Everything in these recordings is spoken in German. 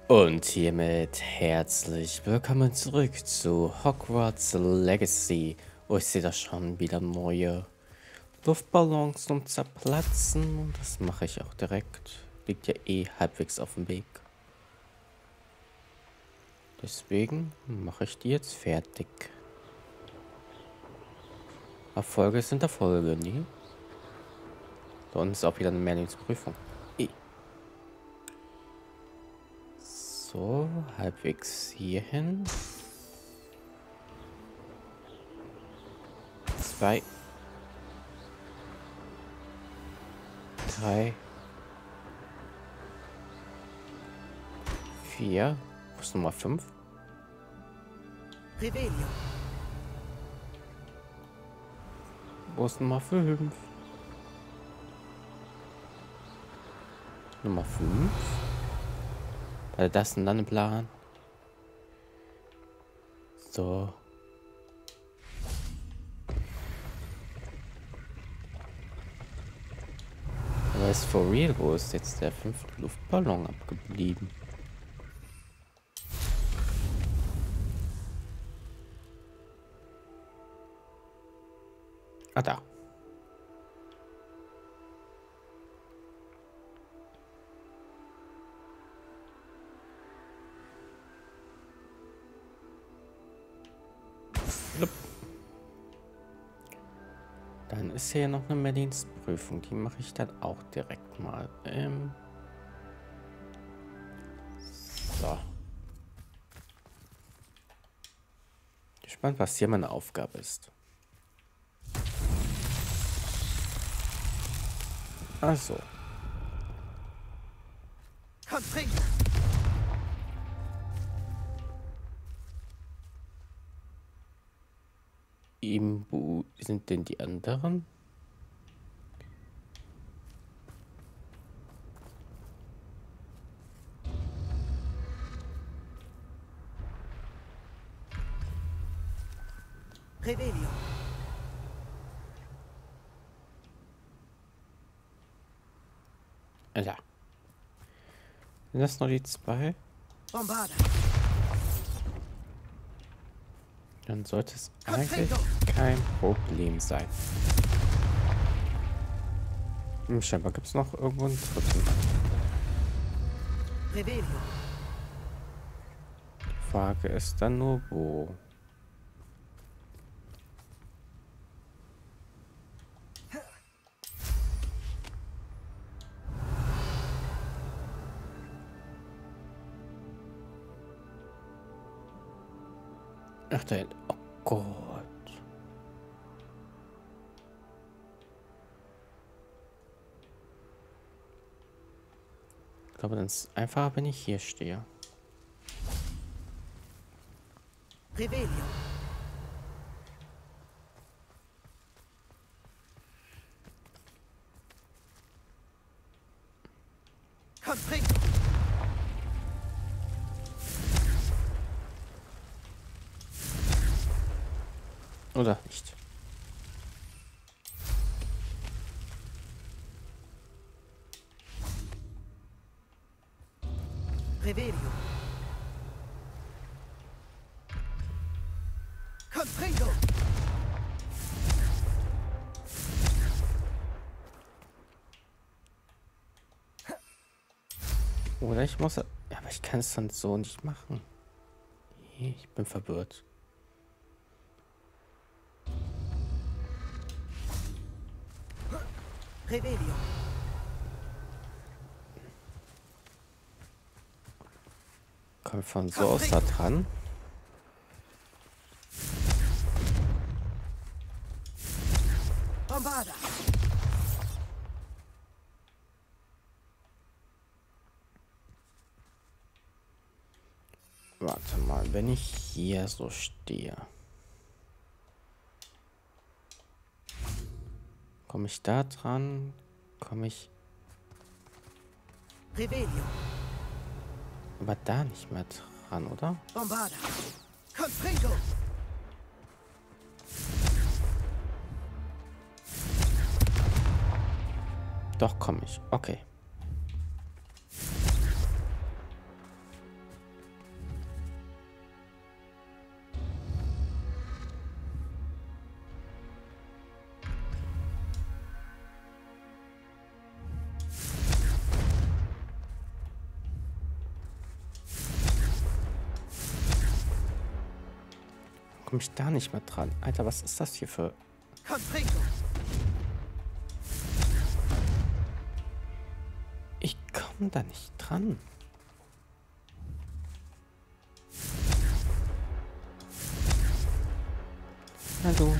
Und hiermit herzlich willkommen zurück zu Hogwarts Legacy. Oh, ich sehe da schon wieder neue Luftballons zum Zerplatzen. Und das mache ich auch direkt. Liegt ja eh halbwegs auf dem Weg. Deswegen mache ich die jetzt fertig. Erfolge sind Erfolge, nie? Da unten ist auch wieder eine Mehrlingsprüfung. So, halbwegs hierhin. 2, 3, 4. Wo ist Nummer 5? Revelio. Wo ist Nummer 5? Nummer 5? War das ein Landeplan? So. Aber ist for real, wo ist jetzt der 5. Luftballon abgeblieben? Ah, da. Dann ist hier noch eine Mediensprüfung. Die mache ich dann auch direkt mal. So. Gespannt, was hier meine Aufgabe ist. Also. Confringo. Wo sind denn die anderen? Revelio. Ja. Sind das nur die 2? Bombarda. Dann sollte es eigentlich kein Problem sein. Scheinbar gibt es noch irgendwo einen dritten. Revelio. Die Frage ist dann nur, wo. Ach, da hinten. Oh Gott. Ich glaube, dann ist es einfacher, wenn ich hier stehe. Revelio. Confringo. Oder nicht? Revelio. Confringo. Oder ich muss. Ja, aber ich kann es dann so nicht machen. Ich bin verwirrt. Revelio. Kommt von so aus da dran. Bombarda. Warte mal, wenn ich hier so stehe. Komme ich da dran? Komme ich Revelio. aber da nicht mehr dran, oder? Bombarda. Confringo. Doch, komme ich. Okay. komme ich da nicht mehr dran? Alter, was ist das hier für... Confringo. Ich komme da nicht dran. Hallo.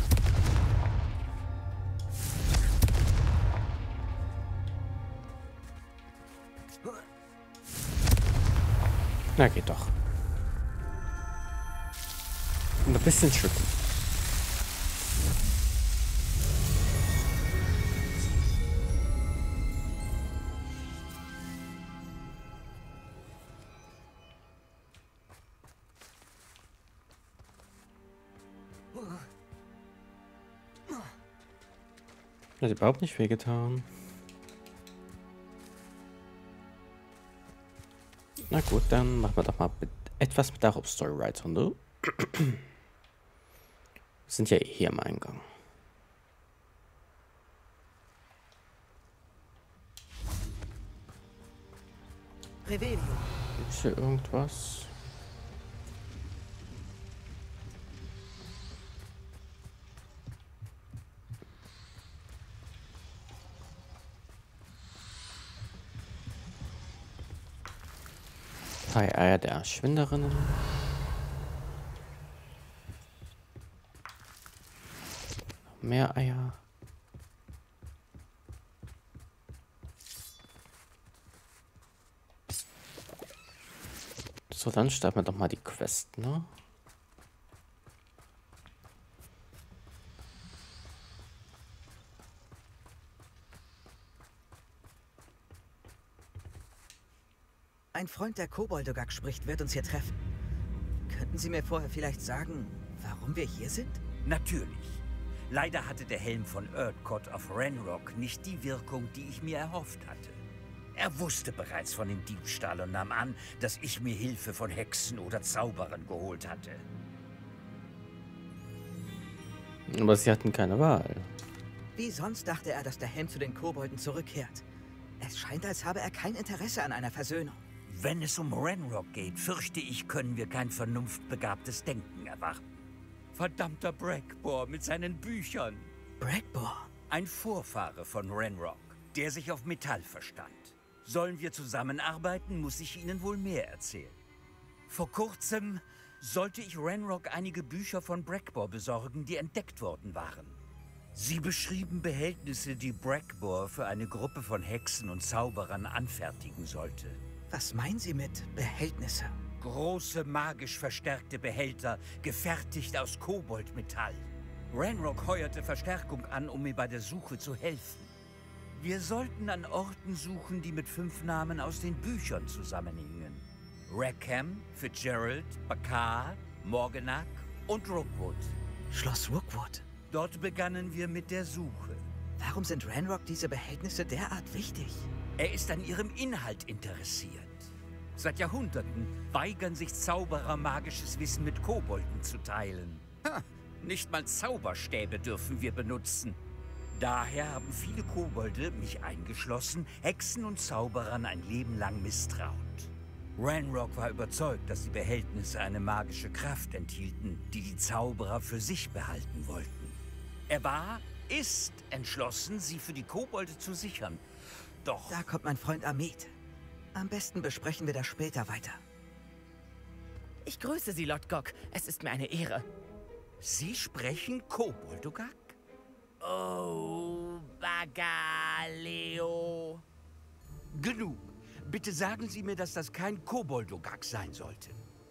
Na, geht doch. Ein bisschen tricky. Hat überhaupt nicht wehgetan. Na gut, dann machen wir doch mal etwas mit der Hauptstory weiter, ne? Wir sind ja eh hier am Eingang. Revelio. Gibt's hier irgendwas? Drei Eier der Schwinderinnen. Mehr Eier. So, dann starten wir doch mal die Quest, ne? Ein Freund der Koboldogak spricht, wird uns hier treffen. Könnten Sie mir vorher vielleicht sagen, warum wir hier sind? Natürlich. Leider hatte der Helm von Erdcott of Ranrock nicht die Wirkung, die ich mir erhofft hatte. Er wusste bereits von dem Diebstahl und nahm an, dass ich mir Hilfe von Hexen oder Zauberern geholt hatte. Aber sie hatten keine Wahl. Wie sonst dachte er, dass der Helm zu den Kobolden zurückkehrt. Es scheint, als habe er kein Interesse an einer Versöhnung. Wenn es um Ranrock geht, fürchte ich, können wir kein vernunftbegabtes Denken erwarten. Verdammter Brackbore mit seinen Büchern. Brackbore? Ein Vorfahre von Ranrock, der sich auf Metall verstand. Sollen wir zusammenarbeiten, muss ich Ihnen wohl mehr erzählen. Vor kurzem sollte ich Ranrock einige Bücher von Brackbore besorgen, die entdeckt worden waren. Sie beschrieben Behältnisse, die Brackbore für eine Gruppe von Hexen und Zauberern anfertigen sollte. Was meinen Sie mit Behältnisse? Große, magisch verstärkte Behälter, gefertigt aus Koboldmetall. Ranrock heuerte Verstärkung an, um mir bei der Suche zu helfen. Wir sollten an Orten suchen, die mit 5 Namen aus den Büchern zusammenhingen. Rackham, Fitzgerald, Bakar, Morganach und Rookwood. Schloss Rookwood. Dort begannen wir mit der Suche. Warum sind Ranrock diese Behältnisse derart wichtig? Er ist an ihrem Inhalt interessiert. Seit Jahrhunderten weigern sich Zauberer, magisches Wissen mit Kobolden zu teilen. Nicht mal Zauberstäbe dürfen wir benutzen. Daher haben viele Kobolde, mich eingeschlossen, Hexen und Zauberern ein Leben lang misstraut. Ranrock war überzeugt, dass die Behältnisse eine magische Kraft enthielten, die die Zauberer für sich behalten wollten. Er ist entschlossen, sie für die Kobolde zu sichern. Doch... Da kommt mein Freund Amit. Am besten besprechen wir das später weiter. Ich grüße Sie, Lord Gok. Es ist mir eine Ehre. Sie sprechen Koboldogak? Oh, Bagaleo. Genug. Bitte sagen Sie mir, dass das kein Koboldogak sein sollte.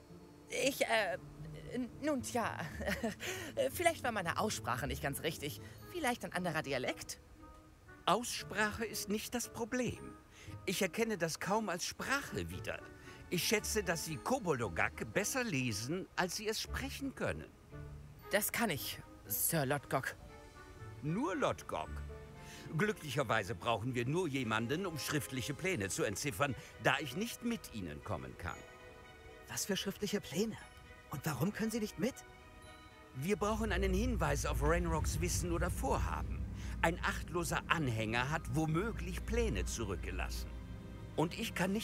Nun tja. Vielleicht war meine Aussprache nicht ganz richtig. Vielleicht ein anderer Dialekt? Aussprache ist nicht das Problem. Ich erkenne das kaum als Sprache wieder. Ich schätze, dass Sie Koboldogak besser lesen, als Sie es sprechen können. Das kann ich, Sir Lord Gok. Nur Lord Gok? Glücklicherweise brauchen wir nur jemanden, um schriftliche Pläne zu entziffern, da ich nicht mit Ihnen kommen kann. Was für schriftliche Pläne? Und warum können Sie nicht mit? Wir brauchen einen Hinweis auf Ranrocks Wissen oder Vorhaben. Ein achtloser Anhänger hat womöglich Pläne zurückgelassen. Und ich kann nicht mitkommen, weil Ranrock auf keinen Fall von meiner Anwesenheit erfahren darf.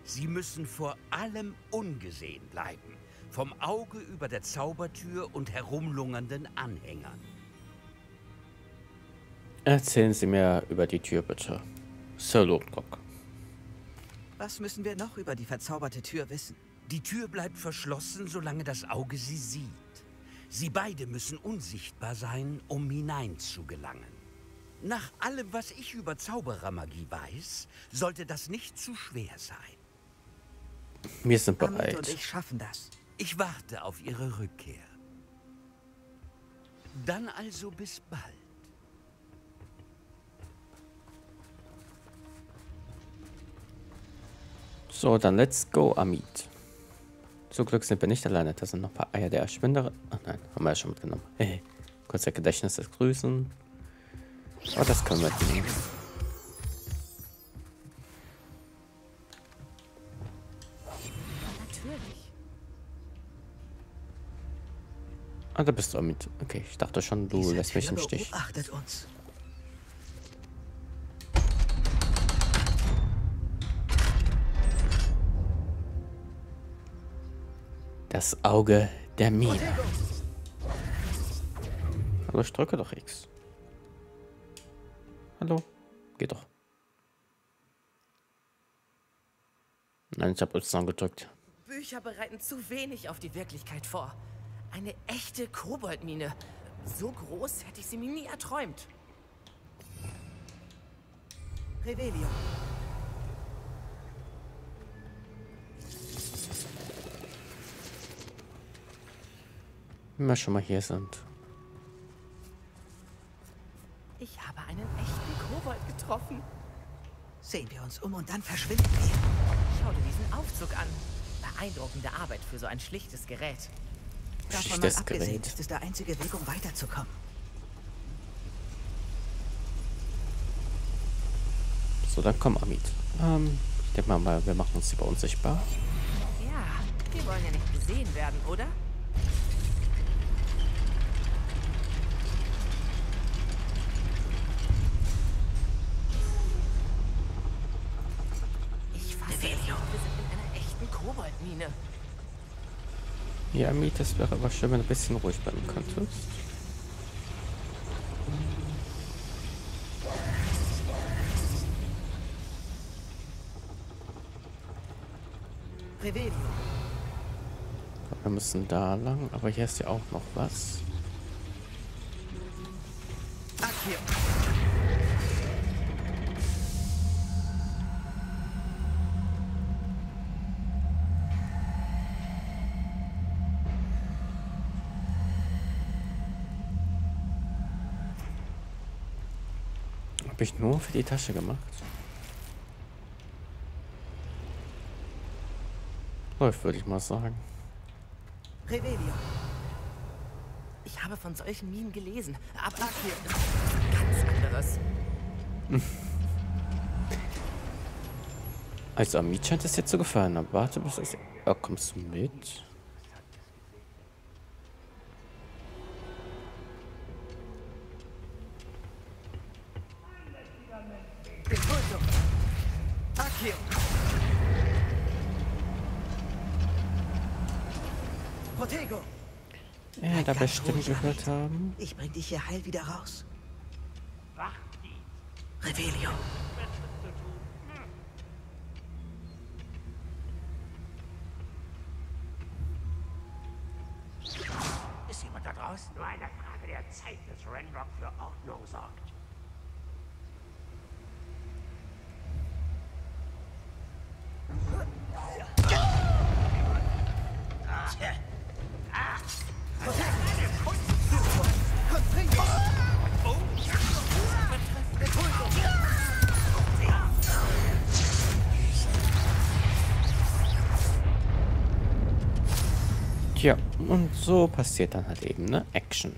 Sie müssen vor allem ungesehen bleiben. Vom Auge über der Zaubertür und herumlungernden Anhängern. Erzählen Sie mir über die Tür, bitte. Sir Lotbrock. Was müssen wir noch über die verzauberte Tür wissen? Die Tür bleibt verschlossen, solange das Auge sie sieht. Sie beide müssen unsichtbar sein, um hineinzugelangen. Nach allem, was ich über Zauberermagie weiß, sollte das nicht zu schwer sein. Wir sind Amit bereit. und ich schaffen das. Ich warte auf Ihre Rückkehr. Dann also bis bald. So, dann let's go, Amit. Zum Glück sind wir nicht alleine. Da sind noch ein paar Eier der Erschwinderin. Ach nein, haben wir ja schon mitgenommen. Hey, kurzer Gedächtnis des Grüßen. Oh, das können wir nehmen. Natürlich. Ah, da bist du, Amit. Okay, ich dachte schon, du Diese lässt mich Tür im Stich. beobachtet uns. Das Auge der Mine. Hallo, ich drücke doch X. Hallo? Geht doch. Nein, ich habe Y gedrückt. Bücher bereiten zu wenig auf die Wirklichkeit vor. Eine echte Koboldmine. So groß hätte ich sie mir nie erträumt. Revelio. Wenn wir schon mal hier sind. Ich habe einen echten Kobold getroffen. Sehen wir uns um und dann verschwinden wir. Schau dir diesen Aufzug an. Beeindruckende Arbeit für so ein schlichtes Gerät. Davon mal Schlichtes abgesehen Gerät. ist es der einzige Weg, um weiterzukommen. So, dann komm, Amit. Ich denke mal, wir machen uns lieber unsichtbar. Ja, wir wollen ja nicht gesehen werden, oder? Ich fasse es nicht. Wir sind in einer echten Koboldmine. Ja, Amit, das wäre aber schön, wenn du ein bisschen ruhig bleiben könntest. Revelio. Wir müssen da lang, aber hier ist ja auch noch was. Accio. Habe ich nur für die Tasche gemacht. Läuft, würde ich mal sagen. Revelio. Ich habe von solchen Minen gelesen, aber hier ist was ganz anderes. Also Amit scheint es dir zu gefallen. Aber warte, bis es... Oh, kommst du mit? Impulso. Accio. Protego. Ja, da Ganz bestimmt ruhig, gehört Amit. haben. Ich bring dich hier heil wieder raus. Revelio. Ist jemand da draußen? Nur eine Frage der Zeit, bis Ranrock für Ordnung sorgt. Tja, und so passiert dann halt eben, ne? Action.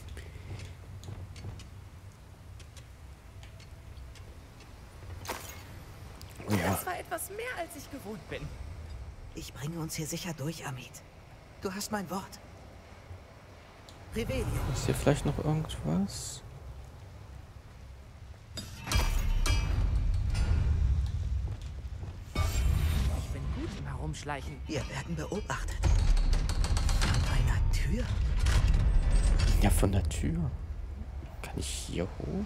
Ja, Das war etwas mehr, als ich gewohnt bin. Ich bringe uns hier sicher durch, Amit. Du hast mein Wort. Revelio. ist hier vielleicht noch irgendwas? Ich bin herumschleichen. Wir werden beobachtet. Von einer Tür? Ja, von der Tür. Kann ich hier hoch?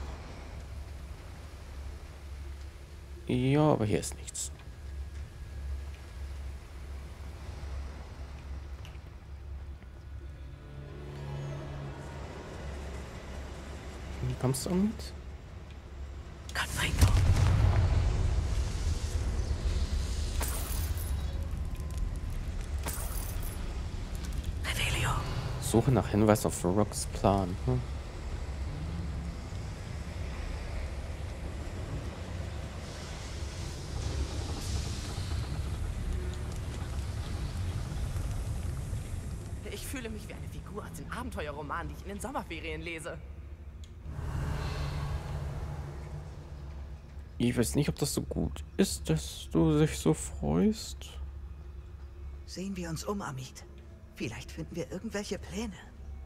Ja, aber hier ist nichts. Wie kommst du mit? Confringo. Revelio. Suche nach Hinweis auf Rocks Plan. Hm? Ich fühle mich wie eine Figur aus den Abenteuerromanen, die ich in den Sommerferien lese. Ich weiß nicht, ob das so gut ist, dass du dich so freust. Sehen wir uns um, Amit. Vielleicht finden wir irgendwelche Pläne.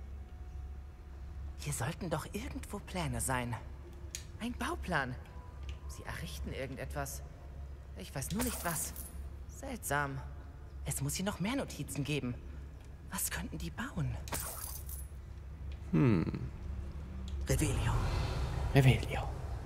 Hier sollten doch irgendwo Pläne sein. Ein Bauplan. Sie errichten irgendetwas. Ich weiß nur nicht was. Seltsam. Es muss hier noch mehr Notizen geben. Was könnten die bauen? Revelio. Revelio.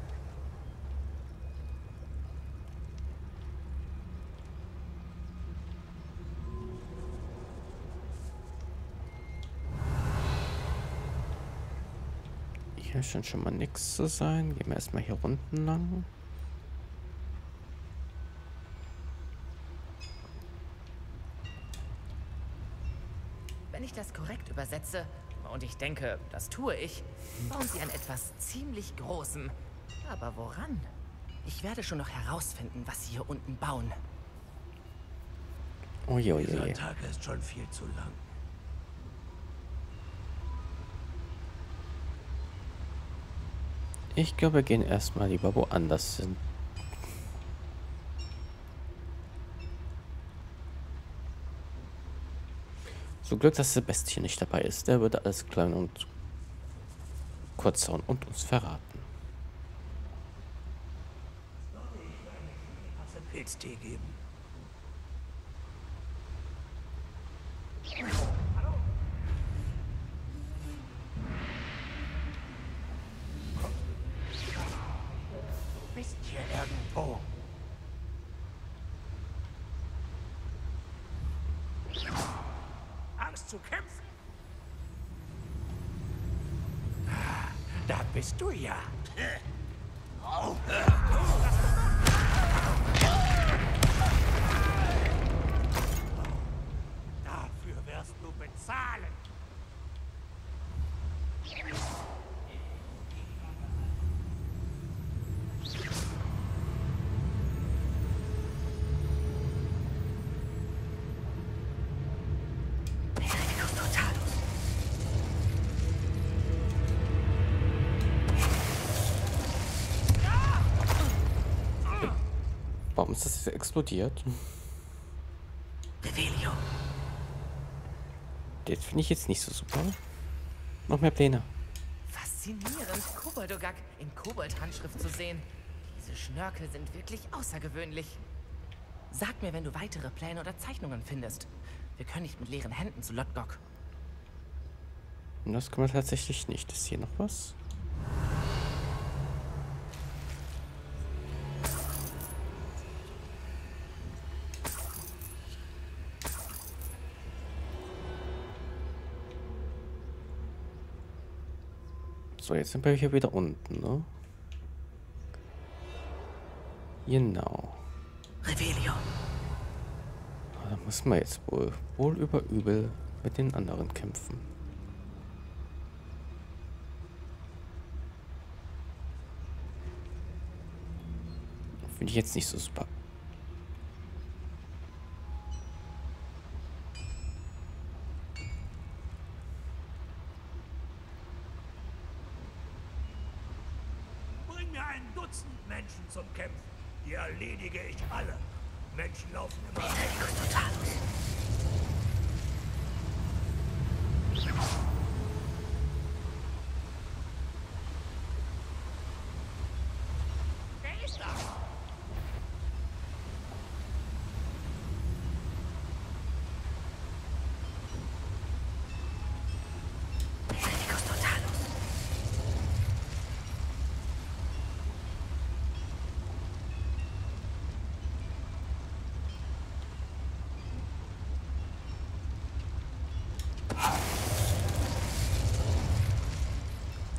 Hier scheint schon mal nichts zu sein. Gehen wir erstmal hier unten lang. Wenn ich das korrekt übersetze, und ich denke, das tue ich, bauen sie an etwas ziemlich Großem. Aber woran? Ich werde schon noch herausfinden, was sie hier unten bauen. Uiuiui. Dieser Tag ist schon viel zu lang. Ich glaube, wir gehen erstmal lieber woanders hin. So Glück, dass Sebastian nicht dabei ist. Der würde alles klein und kurz hauen und uns verraten. Pilztee geben. Bist hier irgendwo? Angst zu kämpfen? Da bist du ja. Dafür wirst du bezahlen. Warum ist das jetzt explodiert? Revelio. Das finde ich jetzt nicht so super. Noch mehr Pläne. Faszinierend, Koboldogak in Kobold-Handschrift zu sehen. Diese Schnörkel sind wirklich außergewöhnlich. Sag mir, wenn du weitere Pläne oder Zeichnungen findest. Wir können nicht mit leeren Händen zu Lotgok. Und das können wir tatsächlich nicht. Ist hier noch was? So, jetzt sind wir hier wieder unten, ne? Genau. Revelio. Da müssen wir jetzt wohl über übel mit den anderen kämpfen. Finde ich jetzt nicht so super. Bring mir ein Dutzend Menschen zum Kämpfen. Die erledige ich alle. Menschen laufen immer weg. Wer ist das?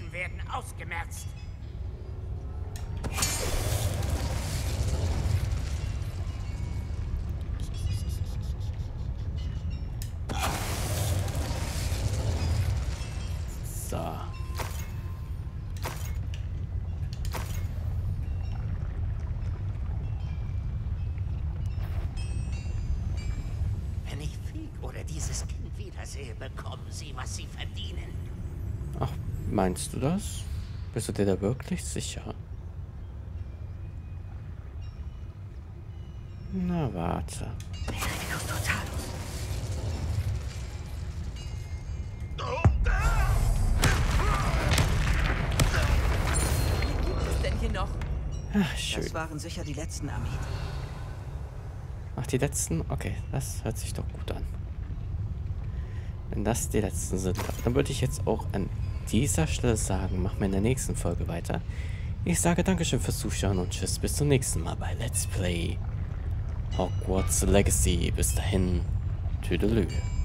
Menschen werden ausgemerzt. So. Wenn ich Fig oder dieses Kind wiedersehe, bekommen sie, was sie verdienen. Ach, meinst du das? Bist du dir da wirklich sicher? Na, warte. Was ist denn hier noch? Ach, schön. Das waren sicher die letzten, Amit. Ach, die letzten? Okay, das hört sich doch gut an. Wenn das die letzten sind, dann würde ich jetzt auch an dieser Stelle sagen, machen wir in der nächsten Folge weiter. Ich sage Dankeschön fürs Zuschauen und tschüss, bis zum nächsten Mal bei Let's Play Hogwarts Legacy. Bis dahin, Tüdelü.